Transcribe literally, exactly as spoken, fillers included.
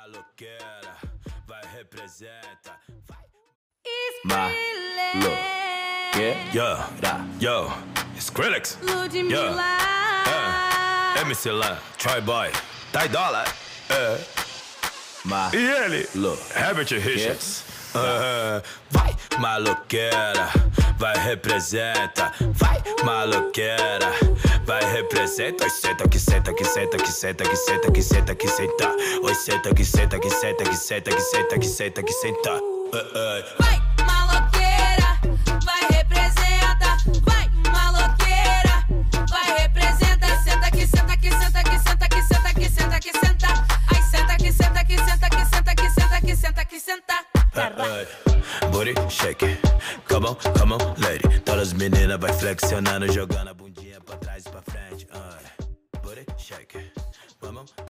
Maloqueira, vai representa, vai. Maloqueira. Yo, yo, Skrillex. Ludmilla. Yeah. Uh, M C Lan, Troy Boy, Ty Dolla. Uh. Ma E ele, Lo Herbert Richards. Uh, vai, maloqueira, vai representa, vai, maloqueira, vai representa. Oi, senta que senta que senta que senta que senta que senta que senta. Oi, senta que senta que senta que senta que senta que senta que senta. Uh, uh. Vai, maloqueira, vai representa. Vai, maloqueira, vai representa. Senta que senta que senta que senta que senta que senta que senta. Ai, senta que senta que senta que senta que senta que senta que senta. Uh, uh. Booty shake, come on, come on, lady. Todas as meninas vai flexionando, jogando a bundinha pra trás e pra frente. Uh. Booty shake.